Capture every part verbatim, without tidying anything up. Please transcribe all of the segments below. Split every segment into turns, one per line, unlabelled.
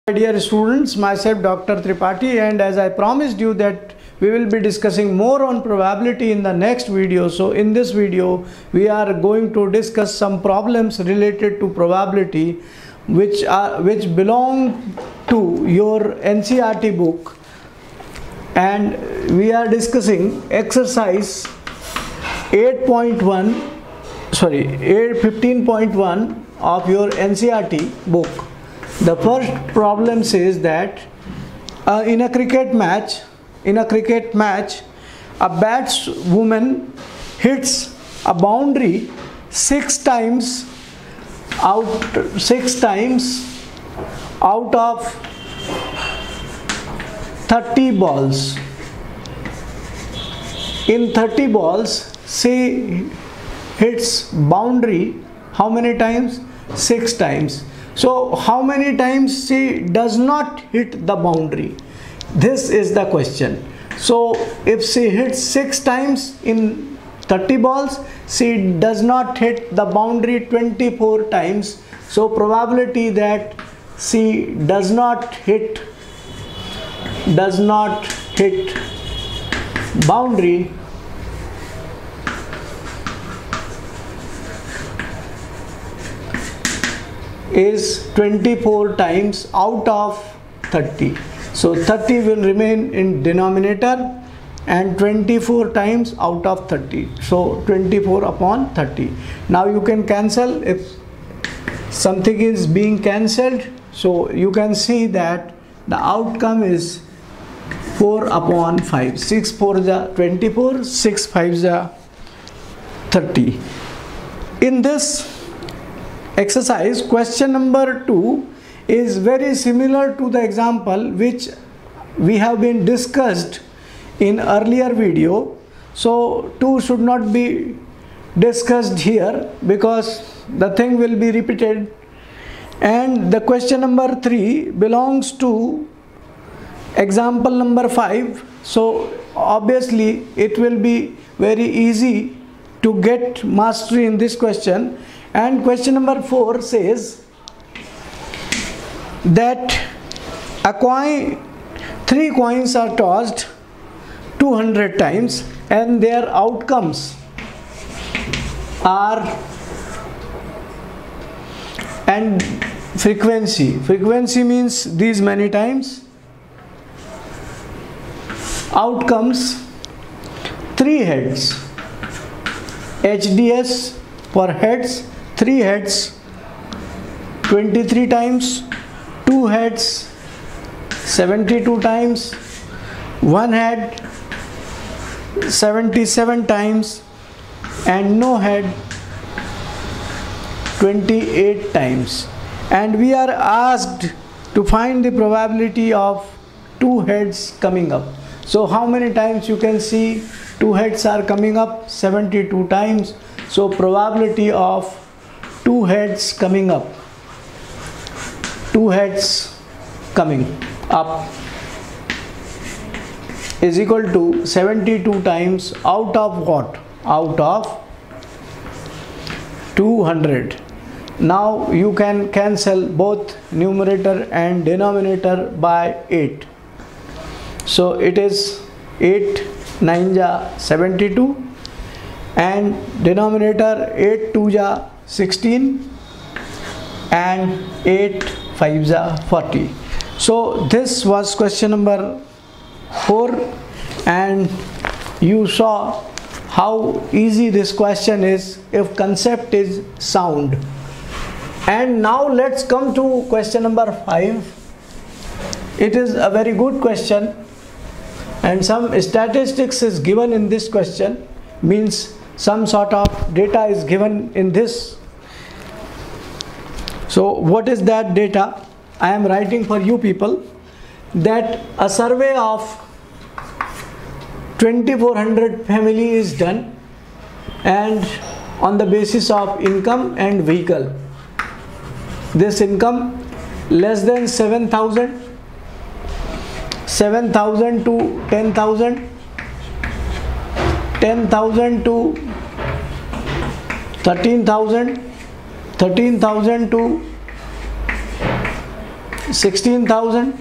My dear students, myself Doctor Tripathi, and as I promised you that we will be discussing more on probability in the next video. So in this video we are going to discuss some problems related to probability which are which belong to your N C E R T book, and we are discussing exercise eight point one sorry fifteen point one of your N C E R T book. The first problem says that uh, in a cricket match, in a cricket match, a batswoman hits a boundary six times out six times out of thirty balls. In thirty balls, she hits boundary how many times? Six times. So how many times she does not hit the boundary? This is the question. So if she hits six times in thirty balls, she does not hit the boundary twenty-four times. So probability that she does not hit does not hit boundary is twenty-four times out of thirty. So thirty will remain in denominator and twenty-four times out of thirty. So twenty-four upon thirty. Now you can cancel if something is being cancelled. So you can see that the outcome is four upon five. six four is twenty-four, six five is thirty. In this exercise, question number two is very similar to the example which we have been discussed in earlier video. So two should not be discussed here because the thing will be repeated. And the question number three belongs to example number five. So obviously it will be very easy to get mastery in this question. And question number four says that a coin, three coins are tossed two hundred times and their outcomes are and frequency. Frequency means these many times. Outcomes three heads. H D S for heads. Three heads twenty-three times, two heads seventy-two times, one head seventy-seven times, and no head twenty-eight times. And we are asked to find the probability of two heads coming up. So how many times you can see two heads are coming up? seventy-two times. So probability of two heads coming up, two heads coming up is equal to seventy-two times out of what? Out of two hundred. Now you can cancel both numerator and denominator by eight. So it is eight nine ja seventy-two and denominator eight two ja sixteen and eight five ja forty. So this was question number four, and you saw how easy this question is if concept is sound. And now let's come to question number five. It is a very good question and some statistics is given in this question, means some sort of data is given in this. So what is that data? I am writing for you people that a survey of twenty-four hundred family is done, and on the basis of income and vehicle. This income less than seven thousand, seven thousand to ten thousand, ten thousand to thirteen thousand, thirteen thousand to sixteen thousand,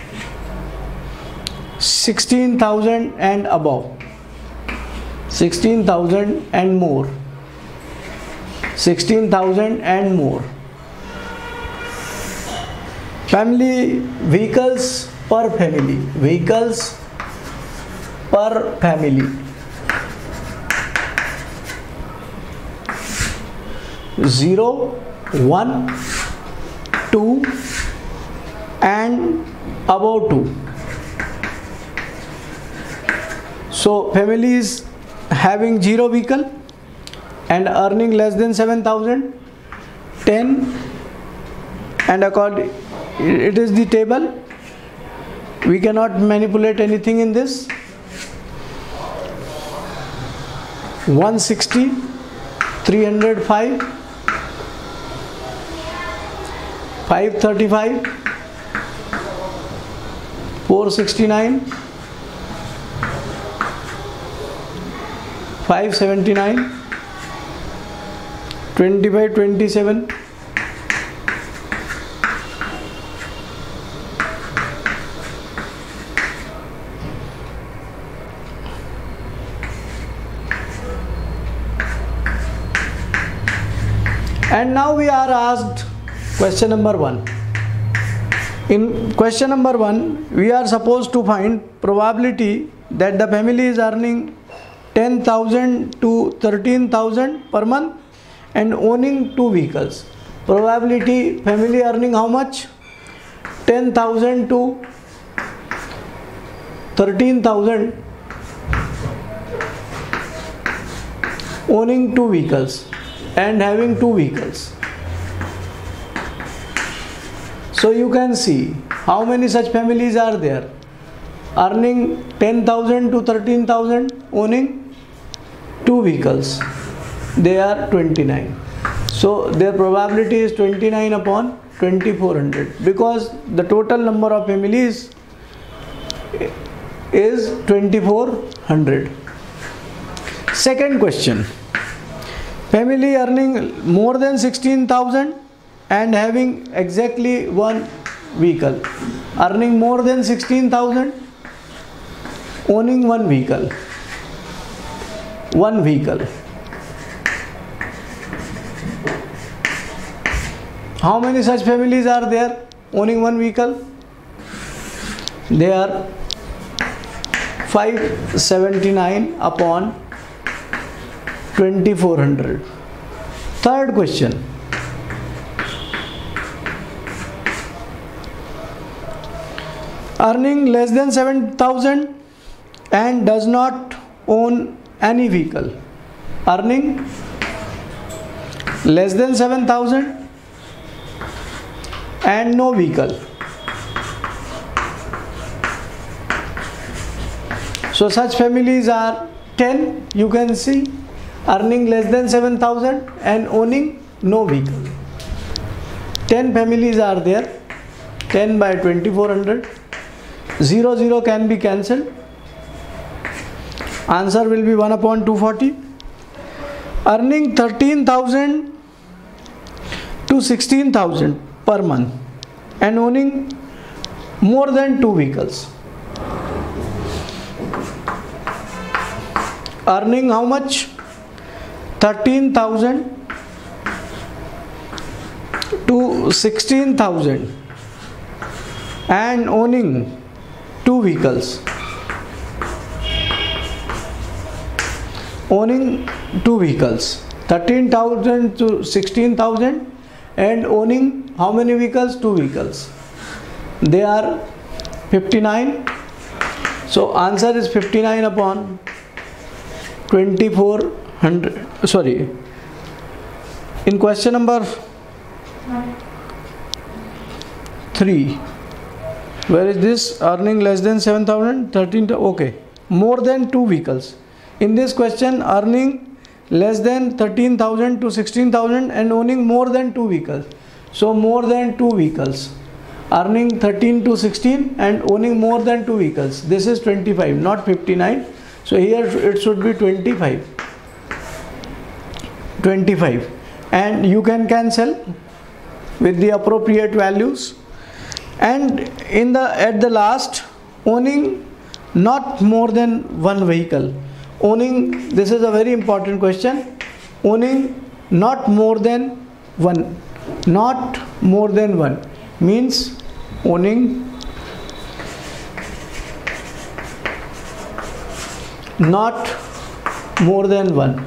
sixteen thousand and above, sixteen thousand and more, sixteen thousand and more. Family vehicles per family, vehicles per family. Zero, one, two and above two. So families having zero vehicle and earning less than seven thousand, ten, and according it is the table, we cannot manipulate anything in this. one sixty, three hundred five, five thirty-five, four sixty-nine, five seventy-nine, twenty-five twenty-seven, and now we are asked question number one. In question number one, we are supposed to find probability that the family is earning ten thousand to thirteen thousand per month and owning two vehicles. Probability family earning how much? ten thousand to thirteen thousand, owning two vehicles and having two vehicles. So you can see how many such families are there earning ten thousand to thirteen thousand, owning two vehicles. They are twenty-nine. So their probability is twenty-nine upon twenty-four hundred, because the total number of families is twenty-four hundred. Second question. Family earning more than sixteen thousand and having exactly one vehicle. Earning more than sixteen thousand, owning one vehicle. One vehicle. How many such families are there owning one vehicle? They are five seventy-nine upon twenty-four hundred. Third question. Earning less than seven thousand and does not own any vehicle. Earning less than seven thousand and no vehicle. So such families are ten, you can see, earning less than seven thousand and owning no vehicle. ten families are there. ten by twenty-four hundred. zero zero can be cancelled. Answer will be one upon two forty. Earning thirteen thousand to sixteen thousand per month and owning more than two vehicles. Earning how much? thirteen thousand to sixteen thousand and owning two vehicles. Owning two vehicles. thirteen thousand to sixteen thousand and owning how many vehicles? Two vehicles. They are fifty-nine. So answer is fifty-nine upon twenty-four hundred. Sorry. In question number three, where is this? Earning less than seven thousand, thirteen, okay. More than two vehicles. In this question, earning less than thirteen thousand to sixteen thousand and owning more than two vehicles. So more than two vehicles. Earning thirteen to sixteen and owning more than two vehicles. This is twenty-five, not fifty-nine. So here it should be twenty-five. twenty-five. And you can cancel with the appropriate values. And in the at the last, owning not more than one vehicle. Owning, this is a very important question. Owning not more than one, not more than one means owning not more than one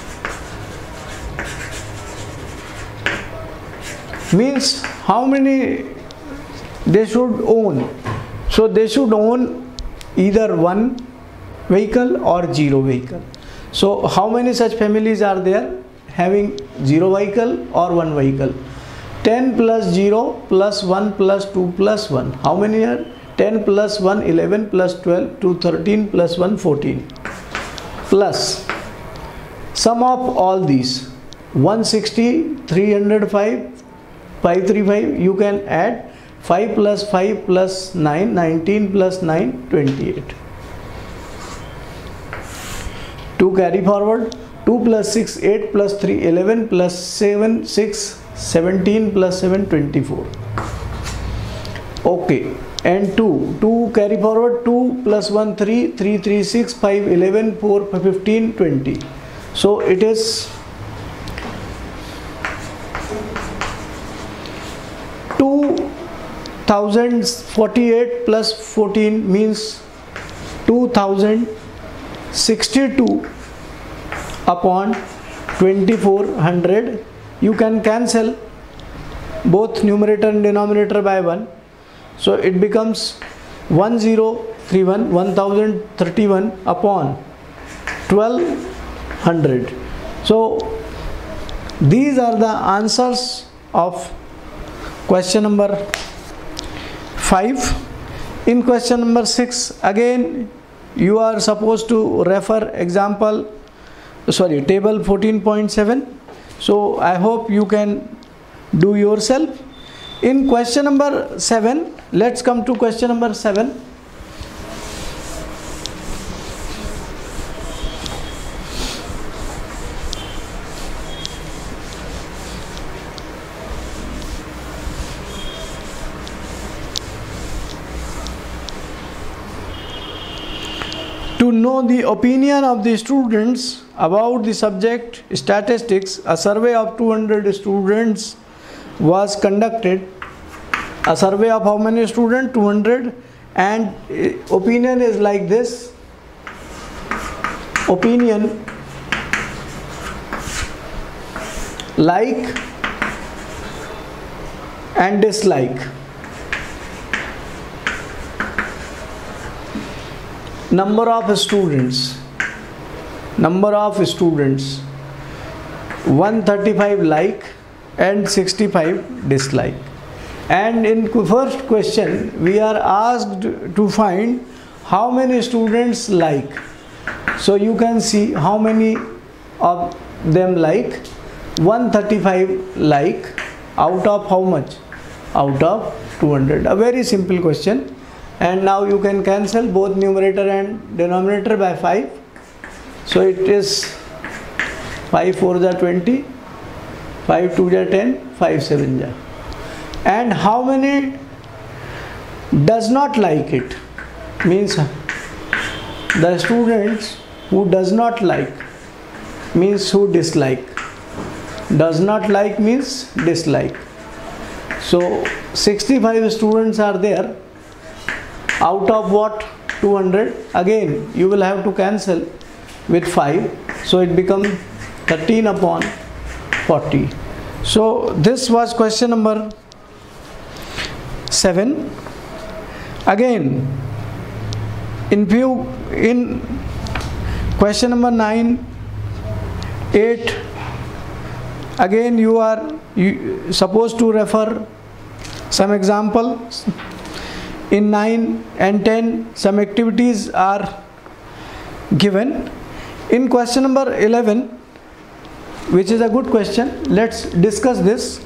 means how many they should own. So they should own either one vehicle or zero vehicle. So how many such families are there having zero vehicle or one vehicle? ten plus zero plus one plus two plus one. How many are? ten plus one, eleven plus twelve, two, thirteen plus one, fourteen. Plus sum of all these, one sixty, three hundred five, five thirty-five, you can add five plus five plus nine, nineteen plus nine, twenty-eight. two carry forward, two plus six, eight plus three, eleven plus seven, six, seventeen plus seven, twenty-four. Okay, and two, two carry forward, two plus one, three, three, three, six, five, eleven, four, fifteen, twenty. So it is two thousand forty-eight plus fourteen means two thousand sixty-two upon twenty-four hundred. You can cancel both numerator and denominator by one, so it becomes one thousand thirty-one, one thousand thirty-one upon twelve hundred. So these are the answers of question number five. In question number six, again you are supposed to refer example, sorry, table fourteen point seven. So I hope you can do yourself. In question number seven, let's come to question number seven. To know the opinion of the students about the subject statistics, a survey of two hundred students was conducted. A survey of how many students? two hundred. And opinion is like this. Opinion, like and dislike. Number of students, number of students, one thirty-five like and sixty-five dislike. And in first question we are asked to find how many students like. So you can see how many of them like. one thirty-five like out of how much? Out of two hundred. A very simple question. And now you can cancel both numerator and denominator by five. So it is five fours are twenty, five twos are ten, five sevens are. And how many does not like it? Means the students who does not like means who dislike. Does not like means dislike. So sixty-five students are there. Out of what? two hundred. Again you will have to cancel with five, so it becomes thirteen upon forty. So this was question number seven. Again in view in question number nine, eight, again you are you supposed to refer some examples. In nine and ten, some activities are given. In question number eleven, which is a good question, let's discuss this.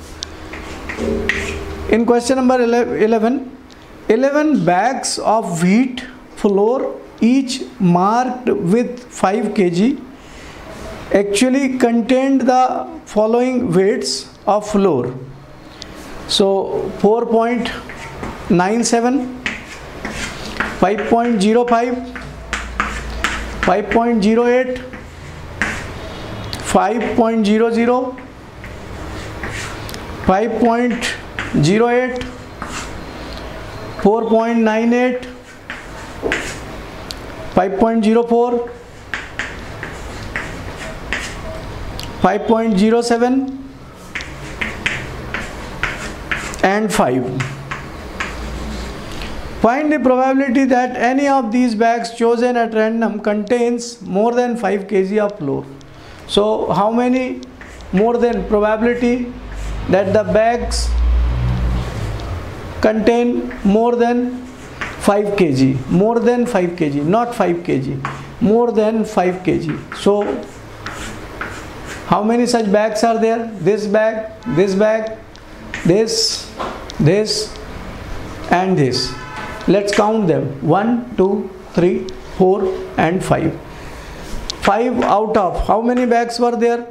In question number eleven, eleven bags of wheat flour, each marked with five kilograms, actually contained the following weights of flour. So four point nine seven, five point zero five, five point zero eight, five point zero zero, five point zero eight, four point nine eight, five point zero four, five point zero seven and five. Find the probability that any of these bags chosen at random contains more than five kilograms of flour. So how many more than probability that the bags contain more than five kilograms, more than five kilograms, not five kilograms, more than five kilograms. So how many such bags are there? This bag, this bag, this, this and this. Let's count them. One, two, three, four and five. Five out of how many bags were there?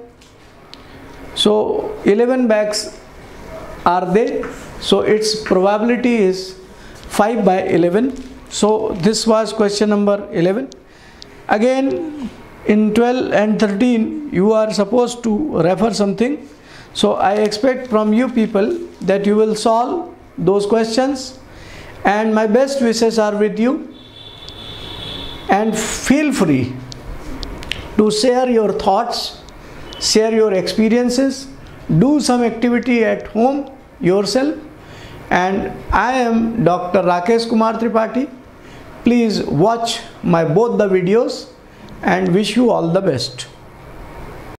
So eleven bags are there. So its probability is five by eleven. So this was question number eleven. Again in twelve and thirteen you are supposed to refer something. So I expect from you people that you will solve those questions, and my best wishes are with you, and feel free to share your thoughts, share your experiences, do some activity at home yourself. And I am Doctor Rakesh Kumar Tripathi. Please watch my both the videos and wish you all the best.